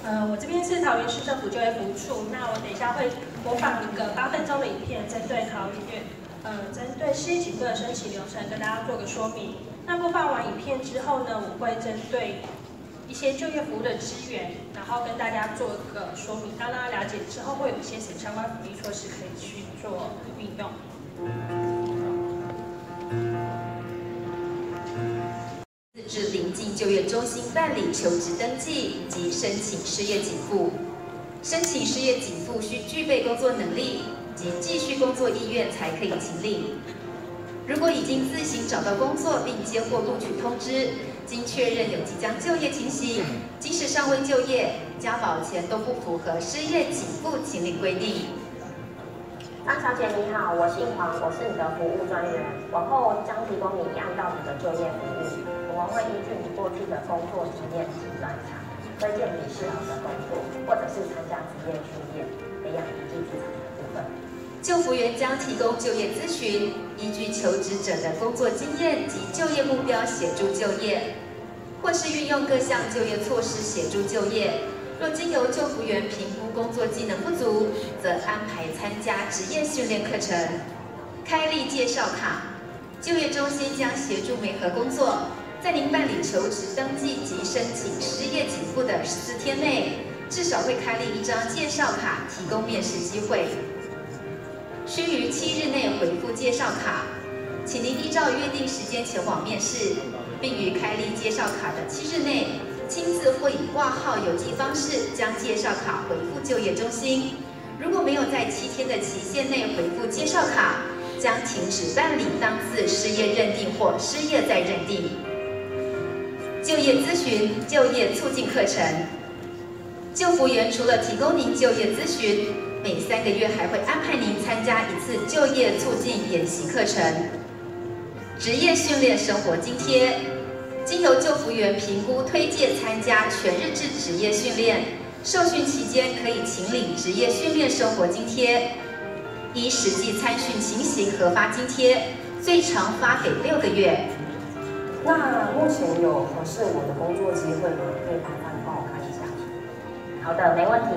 我这边是桃园市政府就业服务处，那我等一下会播放一个8分钟的影片，针对针对失业给付的申请流程跟大家做个说明。那播放完影片之后呢，我会针对一些就业服务的资源，然后跟大家做个说明，让大家了解之后会有一些什么相关福利措施可以去做运用。 至邻近就业中心办理求职登记及申请失业给付。申请失业给付需具备工作能力及继续工作意愿才可以请领。如果已经自行找到工作并接获录取通知，经确认有即将就业情形，即使尚未就业，加保前都不符合失业给付请领规定。 张小姐你好，我姓黄，我是你的服务专员，往后将提供你一案到底的就业服务。我们会依据你过去的工作经验及专长，推荐你适合的工作，或者是参加职业训练，培养一技之长的部分。 就服员将提供就业咨询，依据求职者的工作经验及就业目标协助就业，或是运用各项就业措施协助就业。若经由就服员评估工作技能不足，则安排参加职业训练课程。开立介绍卡，就业中心将协助媒合工作。在您办理求职登记及申请失业给付的14天内，至少会开立一张介绍卡，提供面试机会。需于7日内回复介绍卡，请您依照约定时间前往面试，并于开立介绍卡的7日内，亲自或以挂号邮寄方式将介绍卡回复就业中心。如果没有在7天的期限内回复介绍卡，将停止办理当次失业认定或失业再认定。就业咨询、就业促进课程，就服员除了提供您就业咨询，每3个月还会安排您参加1次就业促进研习课程。职业训练生活津贴，经由就服员评估推荐参加全日制职业训练，受训期间可以请领职业训练生活津贴，依实际参训情形核发津贴，最长发给6个月。 那目前有合适我的工作机会吗？可以麻烦帮我看一下。 好的，没问题。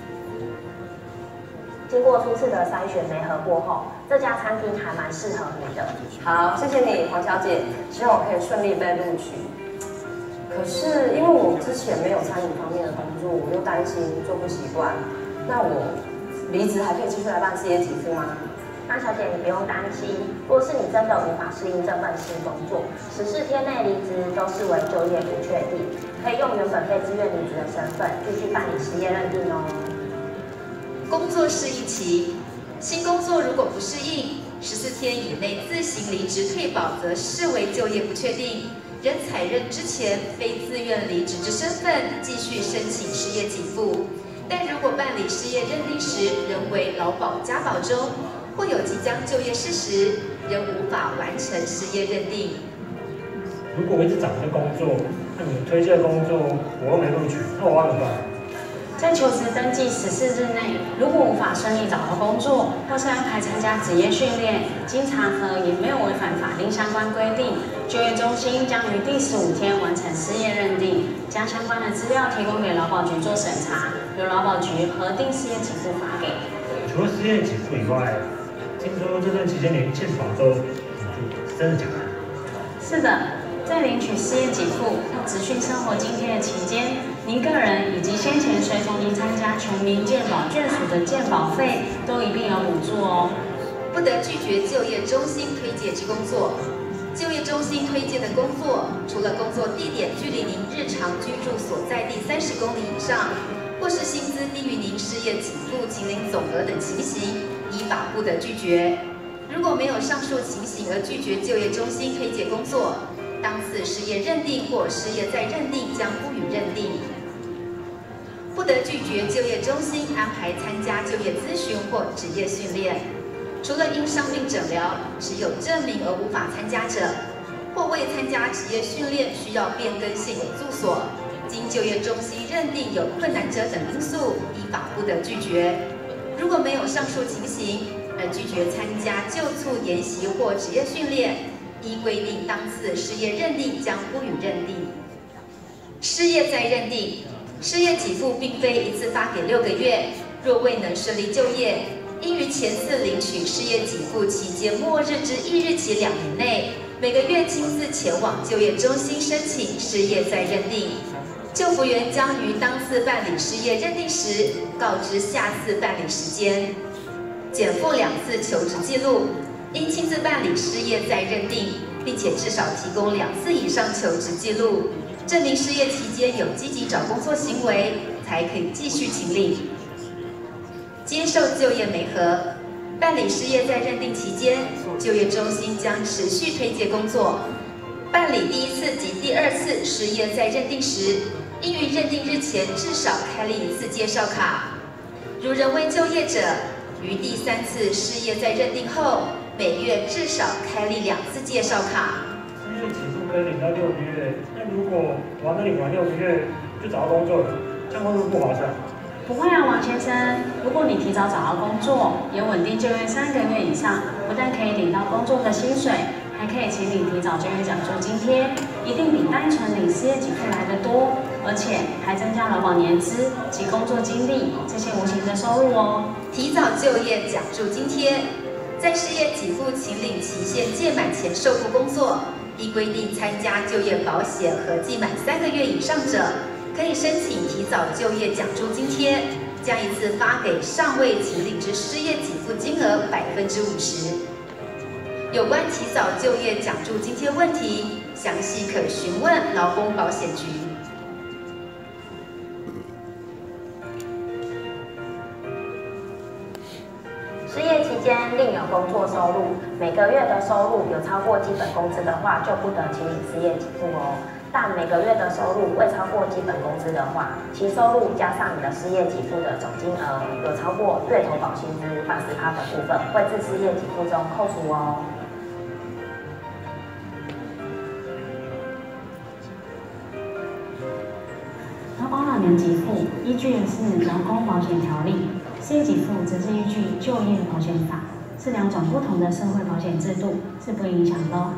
经过初次的筛选媒合过后，这家餐厅还蛮适合你的。 好，谢谢你，黄小姐，希望我可以顺利被录取。可是因为我之前没有餐饮方面的工作，我又担心做不习惯，那我离职还可以继续来办失业给付吗？ 张小姐，你不用担心，若是你真的无法适应这份新工作，14天内离职都视为就业不确定，可以用原本非自愿离职的身份继续办理失业认定哦。 工作适应期，新工作如果不适应，14天以内自行离职退保，则视为就业不确定。仍采认之前非自愿离职之身份继续申请失业给付，但如果办理失业认定时仍为劳保加保中，或有即将就业事实，仍无法完成失业认定。 如果我一直找不到工作，那你们推荐的工作我又没录取，那我要怎么办？ 在求职登记14日内，如果无法顺利找到工作，或是安排参加职业训练，经查核也没有违反法令相关规定，就业中心将于第15天完成失业认定，将相关的资料提供给劳保局做审查，由劳保局核定失业给付发给。 除了失业给付以外，听说这段期间连健保都补助，真的假的？ 是的，在领取失业给付或职训生活津贴的期间，您个人以及先前随同您参加全民健保眷属的健保费都一并有补助哦。 不得拒绝就业中心推荐之工作。就业中心推荐的工作，除了工作地点距离您日常居住所在地30公里以上，或是薪资低于您失业给付请领总额等情形，依法不得拒绝。如果没有上述情形而拒绝就业中心推荐工作，当次失业认定或失业再认定将不予认定。不得拒绝就业中心安排参加就业咨询或职业训练。除了因伤病诊疗持有证明而无法参加者，或未参加职业训练需要变更现有住所，经就业中心认定有困难者等因素，依法不得拒绝。如果没有上述情形而拒绝参加就促研习或职业训练，依规定当次失业认定将不予认定。失业再认定， 失业给付并非一次发给6个月，若未能顺利就业，应于前次领取失业给付期间末日之翌日起2年内，每个月亲自前往就业中心申请失业再认定。就服员将于当次办理失业认定时告知下次办理时间，减负2次求职记录，应亲自办理失业再认定，并且至少提供2次以上求职记录，证明失业期间有积极找工作行为，才可以继续请领。接受就业媒合，办理失业再认定期间，就业中心将持续推介工作。办理第1次及第2次失业再认定时，应于认定日前至少开立1次介绍卡。如仍未就业者，于第3次失业再认定后，每月至少开立2次介绍卡。 失业给付可以领到6个月，那如果我还没领完6个月就找到工作了，这样会不会不划算？ 不会啊，王先生，如果你提早找到工作，也稳定就业3个月以上，不但可以领到工作的薪水，还可以请领提早就业奖助津贴，一定比单纯领失业给付来得多，而且还增加劳保年资及工作经历这些无形的收入哦。 提早就业奖助津贴，在失业给付请领期限届满前受雇工作，依规定参加就业保险合计满3个月以上者，可以申请提早就业奖助津贴，将一次发给尚未请领之失业给付金额50%。有关提早就业奖助津贴问题，详细可询问劳工保险局。 失业期间另有工作收入，每个月的收入有超过基本工资的话，就不得请领失业给付哦。但每个月的收入未超过基本工资的话，其收入加上你的失业给付的总金额有超过月投保薪资80%的部分，会自失业给付中扣除哦。 劳保老年给付依据的是劳工保险条例，失业给付则是依据就业保险法，是2种不同的社会保险制度，是不影响的哦。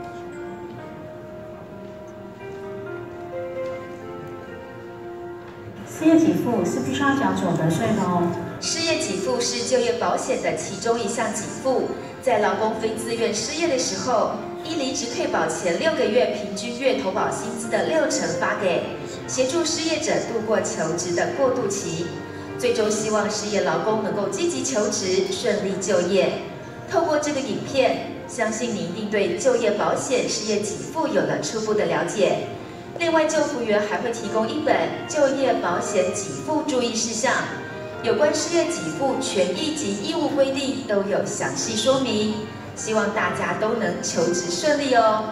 失业给付是必须要缴所得税的哦。 失业给付是就业保险的其中一项给付，在劳工非自愿失业的时候，依离职退保前6个月平均月投保薪资的60%发给，协助失业者度过求职的过渡期，最终希望失业劳工能够积极求职，顺利就业。透过这个影片，相信你一定对就业保险失业给付有了初步的了解。另外，就服员还会提供1本就业保险给付注意事项，有关失业给付权益及义务规定都有详细说明，希望大家都能求职顺利哦。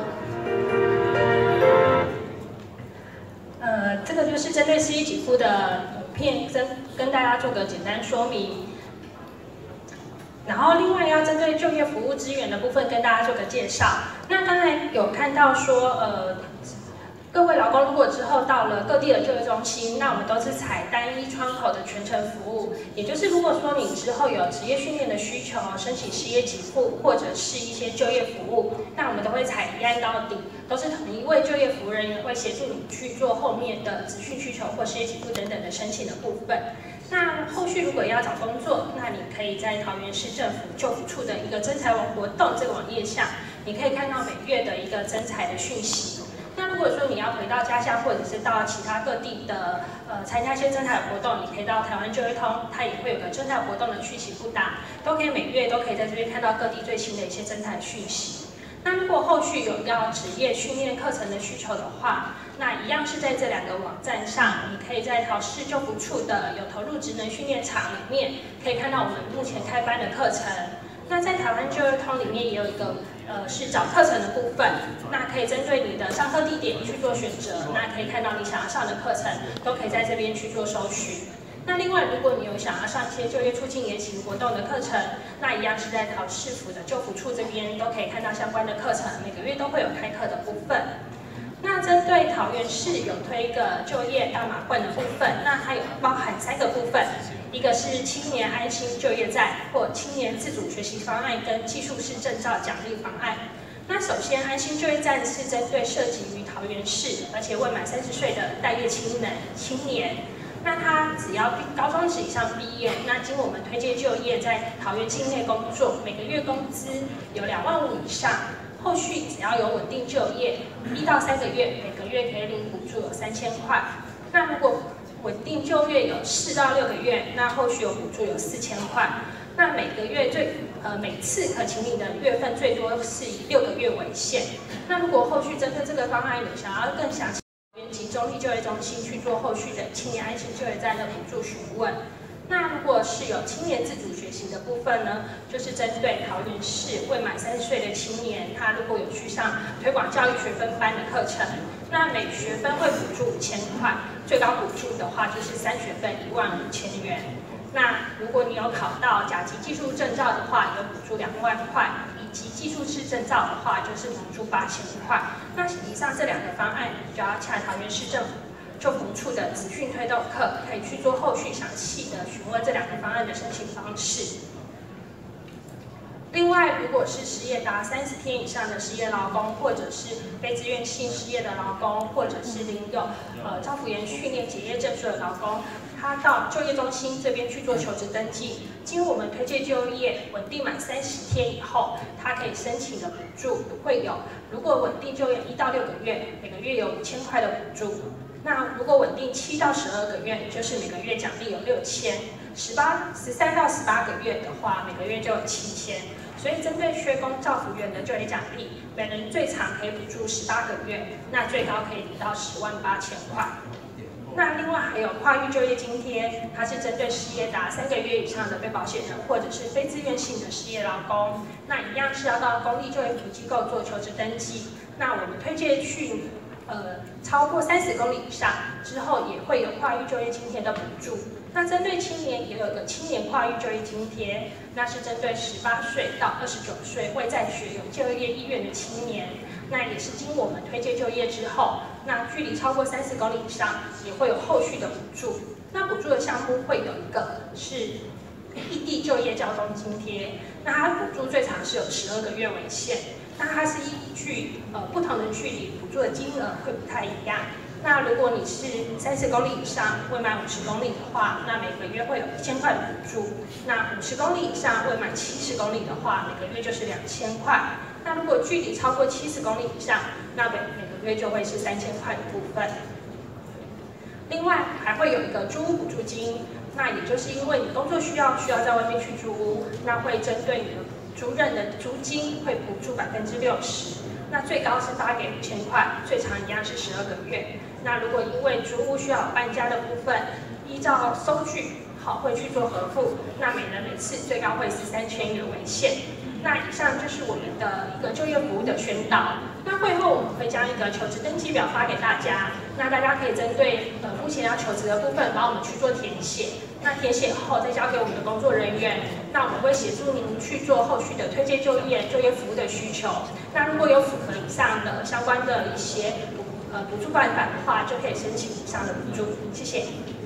这个就是针对失业给付的影片，跟大家做个简单说明。然后另外要针对就业服务资源的部分跟大家做个介绍。那刚才有看到说，各位劳工如果之后到了各地的就业中心，那我们都是采单一窗口的全程服务，也就是如果说你之后有职业训练的需求，申请失业给付或者是一些就业服务，那我们都会采一案到底，都是同一位就业服务人员会协助你去做后面的职训需求或失业给付等等的申请的部分。那后续如果要找工作，那你可以在桃园市政府就服处的一个征才网活动这个网页上，你可以看到每月的一个征才的讯息。那如果说你要回到家乡，或者是到其他各地的参加一些征才活动，你可以到台湾就业通，它也会有个征才活动的讯息布达，都可以每月都可以在这边看到各地最新的一些征才讯息。那如果后续有要职业训练课程的需求的话，那一样是在这2个网站上，你可以在桃市就服处的有投入职能训练场里面，可以看到我们目前开班的课程。那在台湾就业通里面也有一个是找课程的部分，那可以针对你的上课地点去做选择，那可以看到你想要上的课程，都可以在这边去做搜寻。那另外，如果你有想要上一些就业促进研习活动的课程，那一样是在桃市府的就服处这边都可以看到相关的课程，每个月都会有开课的部分。那针对桃园市有推一个就业大马棍的部分，那它有包含3个部分，一个是青年安心就业站或青年自主学习方案跟技术式证照奖励方案。 那首先，安心就业站是针对涉及于桃园市，而且未满30岁的待业青年。那他只要高中职以上毕业，那经我们推荐就业，在桃园境内工作，每个月工资有2万5以上，后续只要有稳定就业，1到3个月，每个月可以领补助有3000块。那如果稳定就业有4到6个月，那后续有补助有4000块。那每个月每次可请领的月份最多是以6个月为限。那如果后续针对这个方案有想要更详细，及中立就业中心去做后续的青年安心就业站的补助询问。那如果是有青年自主学习的部分呢，就是针对桃园市未满30岁的青年，他如果有去上推广教育学分班的课程，那每学分会补助5000块，最高补助的话就是3学分15000元。那如果你有考到甲级技术证照的话，有补助2万块。以及技术士证照的话，就是补助8000块。那以上这2个方案，你就要洽桃园市政府就服处的资讯推动课，可以去做后续详细的询问这2个方案的申请方式。另外，如果是失业达30天以上的失业劳工，或者是非自愿性失业的劳工，或者是领有照服员训练结业证书的劳工，他到就业中心这边去做求职登记，经我们推荐就业稳定满30天以后，他可以申请的补助会有，如果稳定就业1到6个月，每个月有5000块的补助。那如果稳定7到12个月，就是每个月奖励有6000。13到18个月的话，每个月就有7000。所以针对缺工照服员的就业奖励，每人最长可以补助18个月，那最高可以领到108000块。那另外还有跨域就业津贴，它是针对失业达3个月以上的被保险人或者是非自愿性的失业劳工，那一样是要到公立就业服务机构做求职登记。那我们推荐去超过30公里以上之后，也会有跨域就业津贴的补助。那针对青年也有一个青年跨域就业津贴，那是针对18岁到29岁未在学有就业意愿的青年，那也是经我们推荐就业之后，那距离超过30公里以上，也会有后续的补助。那补助的项目会有一个是异地就业交通津贴，那它补助最长是有12个月为限，那它是依据不同的距离，补助的金额会不太一样。那如果你是30公里以上未满50公里的话，那每个月会有1000块的补助；那50公里以上未满70公里的话，每个月就是2000块。那如果距离超过70公里以上，那每个月就会是3000块的部分。另外还会有一个租屋补助金，那也就是因为你工作需要在外面去租屋，那会针对你的租赁的租金会补助60%。那最高是发给5000块，最长一样是12个月。那如果因为租屋需要搬家的部分，依照收据会去做核付，那每人每次最高会是3000元为限。那以上就是我们的一个就业服务的宣导。那会后我们会将一个求职登记表发给大家，那大家可以针对目前要求职的部分，帮我们去做填写。那填写后再交给我们的工作人员，那我们会协助您去做后续的推荐就业服务的需求。那如果有符合以上的相关的一些补助办法的话，就可以申请以上的补助。谢谢。